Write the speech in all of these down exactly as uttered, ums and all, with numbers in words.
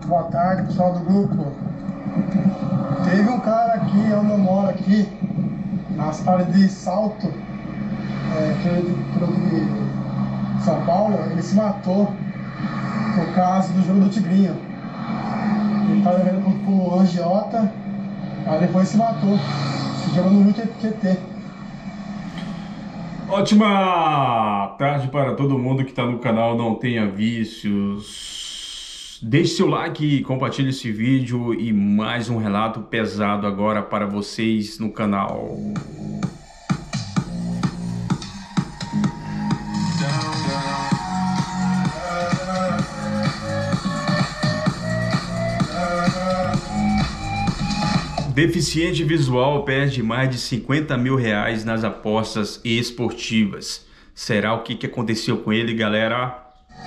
Boa tarde, pessoal do grupo. Teve um cara aqui, onde eu moro aqui, na cidade de Salto, é, que é de São Paulo. Ele se matou por causa do jogo do Tigrinho. Ele estava jogando com o Angiota, aí depois se matou, se jogou no Rio Tietê. Ótima tarde para todo mundo que está no canal Não Tenha Vícios. Deixe seu like, compartilhe esse vídeo e mais um relato pesado agora para vocês no canal. Deficiente visual perde mais de cinquenta mil reais nas apostas esportivas. Será o que, que aconteceu com ele, galera?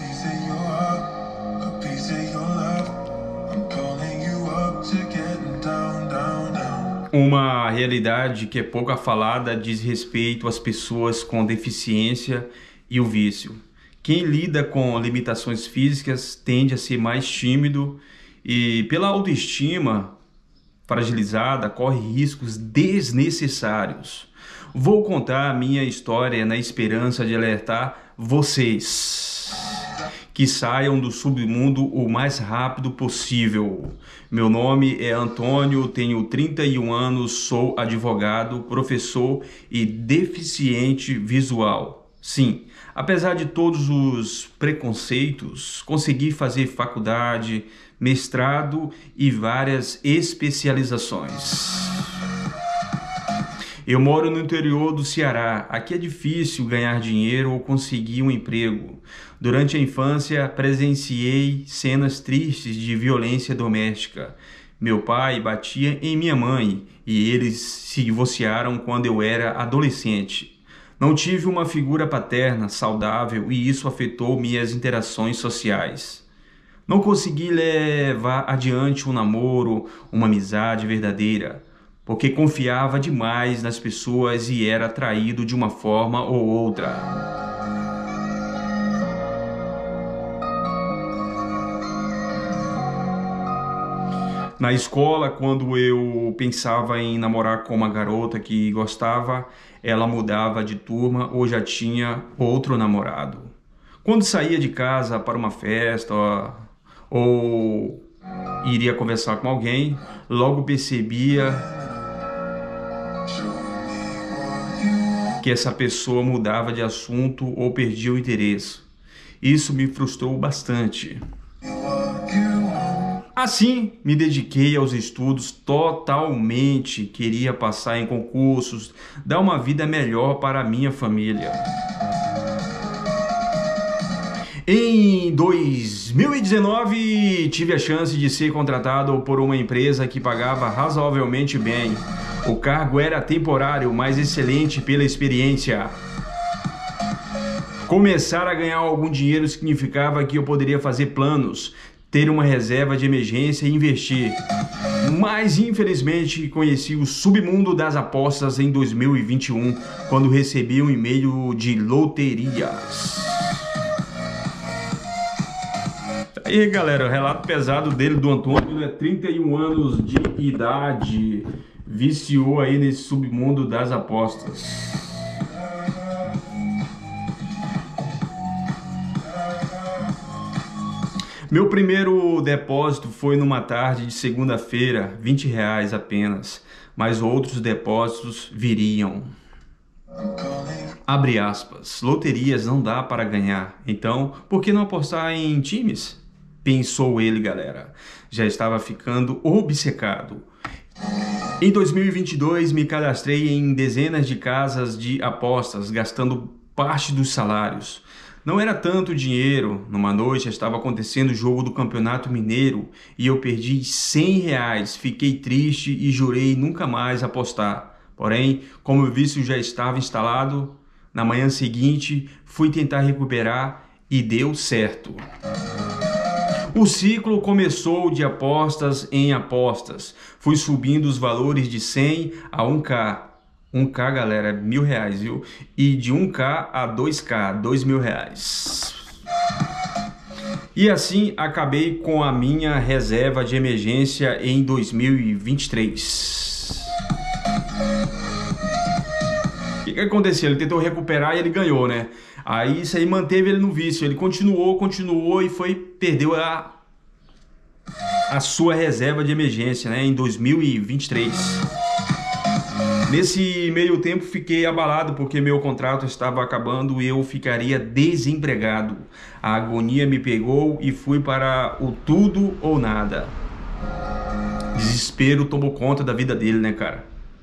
Uma realidade que é pouco falada diz respeito às pessoas com deficiência e o vício. Quem lida com limitações físicas tende a ser mais tímido e, pela autoestima fragilizada, corre riscos desnecessários. Vou contar a minha história na esperança de alertar vocês que saiam do submundo o mais rápido possível. Meu nome é Antônio, tenho trinta e um anos, sou advogado, professor e deficiente visual. Sim, apesar de todos os preconceitos, consegui fazer faculdade, mestrado e várias especializações. Eu moro no interior do Ceará. Aqui é difícil ganhar dinheiro ou conseguir um emprego. Durante a infância, presenciei cenas tristes de violência doméstica. Meu pai batia em minha mãe e eles se divorciaram quando eu era adolescente. Não tive uma figura paterna saudável e isso afetou minhas interações sociais. Não consegui levar adiante um namoro, uma amizade verdadeira, porque confiava demais nas pessoas e era atraído de uma forma ou outra. Na escola, quando eu pensava em namorar com uma garota que gostava, ela mudava de turma ou já tinha outro namorado. Quando saía de casa para uma festa ou iria conversar com alguém, logo percebia que essa pessoa mudava de assunto ou perdia o interesse. Isso me frustrou bastante. Assim, me dediquei aos estudos totalmente, queria passar em concursos, dar uma vida melhor para a minha família. Em dois mil e dezenove, tive a chance de ser contratado por uma empresa que pagava razoavelmente bem. O cargo era temporário, mas excelente pela experiência. Começar a ganhar algum dinheiro significava que eu poderia fazer planos, ter uma reserva de emergência e investir. Mas, infelizmente, conheci o submundo das apostas em dois mil e vinte e um, quando recebi um e-mail de loterias. E aí, galera, o relato pesado dele, do Antônio, é trinta e um anos de idade, viciou aí nesse submundo das apostas. Meu primeiro depósito foi numa tarde de segunda-feira, vinte reais apenas, mas outros depósitos viriam. Abre aspas, loterias não dá para ganhar, então por que não apostar em times? Pensou ele, galera. Já estava ficando obcecado. Em dois mil e vinte e dois, me cadastrei em dezenas de casas de apostas, gastando parte dos salários. Não era tanto dinheiro. Numa noite estava acontecendo o jogo do Campeonato Mineiro e eu perdi cem reais. Fiquei triste e jurei nunca mais apostar. Porém, como o vício já estava instalado, na manhã seguinte fui tentar recuperar e deu certo. O ciclo começou de apostas em apostas. Fui subindo os valores de cem a um K. um K, galera, é mil reais, viu? E de um K a dois K, dois mil reais. E assim acabei com a minha reserva de emergência em dois mil e vinte e três. O que que aconteceu? Ele tentou recuperar e ele ganhou, né? Aí isso aí manteve ele no vício. Ele continuou, continuou e foi, perdeu a, a sua reserva de emergência, né? Em dois mil e vinte e três. Nesse meio tempo fiquei abalado porque meu contrato estava acabando e eu ficaria desempregado. A agonia me pegou e fui para o tudo ou nada. Desespero tomou conta da vida dele, né, cara?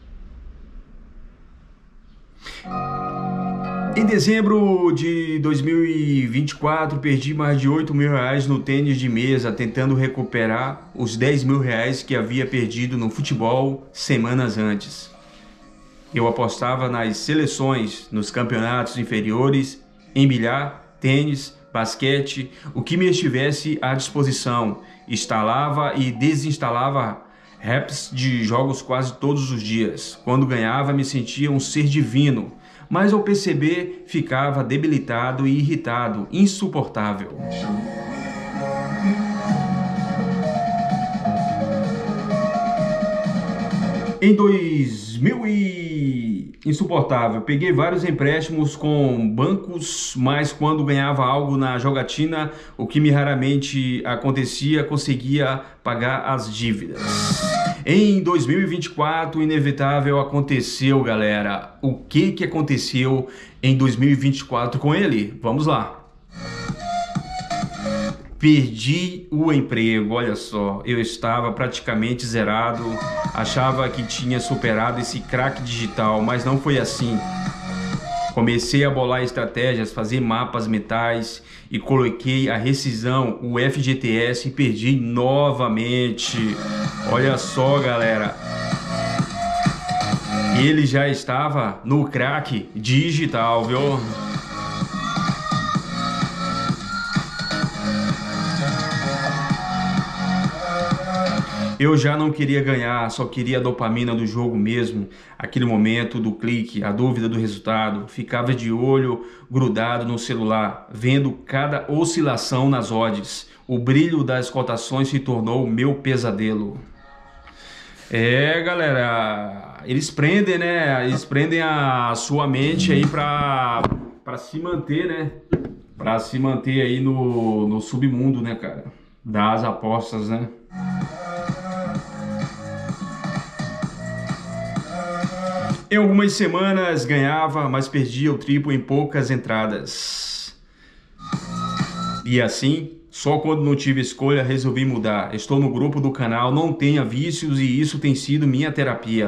Em dezembro de dois mil e vinte e quatro, perdi mais de oito mil reais no tênis de mesa, tentando recuperar os dez mil reais que havia perdido no futebol semanas antes. Eu apostava nas seleções, nos campeonatos inferiores, em bilhar, tênis, basquete, o que me estivesse à disposição. Instalava e desinstalava apps de jogos quase todos os dias. Quando ganhava, me sentia um ser divino, mas ao perceber, ficava debilitado e irritado, insuportável. Em dois mil e... insuportável, peguei vários empréstimos com bancos, mas quando ganhava algo na jogatina, o que me raramente acontecia, conseguia pagar as dívidas. Em dois mil e vinte e quatro, o inevitável aconteceu, galera. O que que aconteceu em dois mil e vinte e quatro com ele? Vamos lá. Perdi o emprego, olha só, eu estava praticamente zerado, achava que tinha superado esse crack digital, mas não foi assim. Comecei a bolar estratégias, fazer mapas mentais e coloquei a rescisão, o F G T S, e perdi novamente. Olha só, galera, ele já estava no crack digital, viu? Eu já não queria ganhar, só queria a dopamina do jogo mesmo, aquele momento do clique, a dúvida do resultado. Ficava de olho grudado no celular, vendo cada oscilação nas odds. O brilho das cotações se tornou meu pesadelo. É, galera, eles prendem, né? Eles prendem a sua mente aí pra, pra se manter, né? Pra se manter aí no, no submundo, né, cara? Das apostas, né? Em algumas semanas ganhava, mas perdia o triplo em poucas entradas. E assim, só quando não tive escolha resolvi mudar. Estou no grupo do canal Não Tenha Vícios e isso tem sido minha terapia.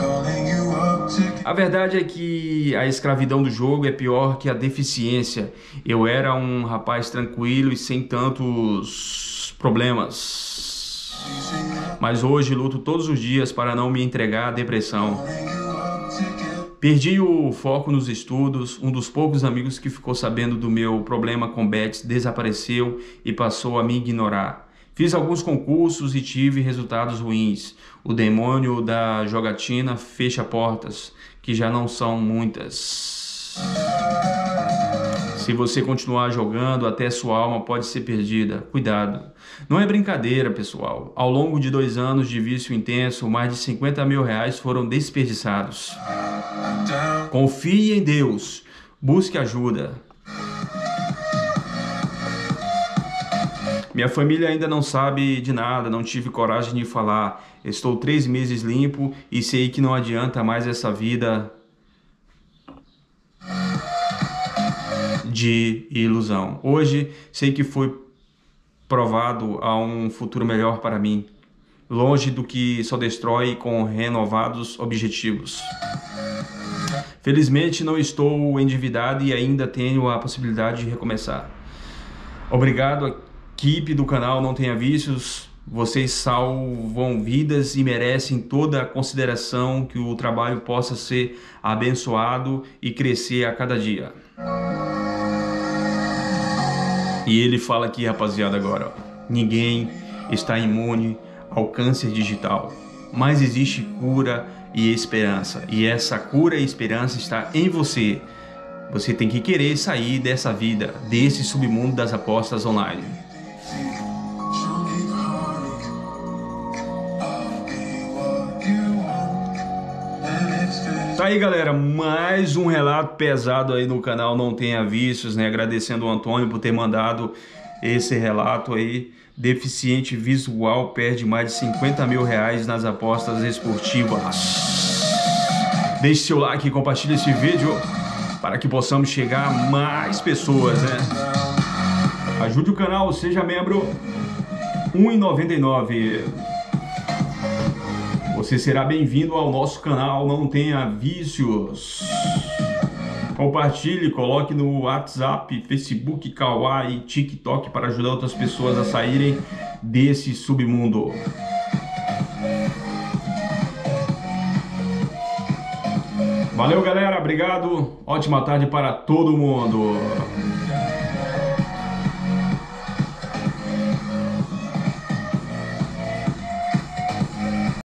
A verdade é que a escravidão do jogo é pior que a deficiência. Eu era um rapaz tranquilo e sem tantos problemas. Mas hoje luto todos os dias para não me entregar à depressão. Perdi o foco nos estudos, um dos poucos amigos que ficou sabendo do meu problema com bets desapareceu e passou a me ignorar. Fiz alguns concursos e tive resultados ruins. O demônio da jogatina fecha portas, que já não são muitas. Se você continuar jogando, até sua alma pode ser perdida. Cuidado. Não é brincadeira, pessoal. Ao longo de dois anos de vício intenso, mais de cinquenta mil reais foram desperdiçados. Confie em Deus. Busque ajuda. Minha família ainda não sabe de nada, não tive coragem de falar. Estou três meses limpo e sei que não adianta mais essa vida de ilusão. Hoje sei que foi provado a um futuro melhor para mim, longe do que só destrói com renovados objetivos. Felizmente não estou endividado e ainda tenho a possibilidade de recomeçar. Obrigado, equipe do canal Não Tenha Vícios. Vocês salvam vidas e merecem toda a consideração, que o trabalho possa ser abençoado e crescer a cada dia. E ele fala aqui, rapaziada, agora, ó, ninguém está imune ao câncer digital, mas existe cura e esperança, e essa cura e esperança está em você. Você tem que querer sair dessa vida, desse submundo das apostas online. Tá aí, galera, mais um relato pesado aí no canal Não Tenha Vícios, né? Agradecendo o Antônio por ter mandado esse relato aí. Deficiente visual perde mais de cinquenta mil reais nas apostas esportivas. Deixe seu like e compartilhe esse vídeo para que possamos chegar a mais pessoas, né? Ajude o canal, seja membro, um real e noventa e nove centavos. Você será bem-vindo ao nosso canal Não Tenha Vícios. Compartilhe, coloque no WhatsApp, Facebook, Kawaii, TikTok para ajudar outras pessoas a saírem desse submundo. Valeu, galera. Obrigado. Ótima tarde para todo mundo.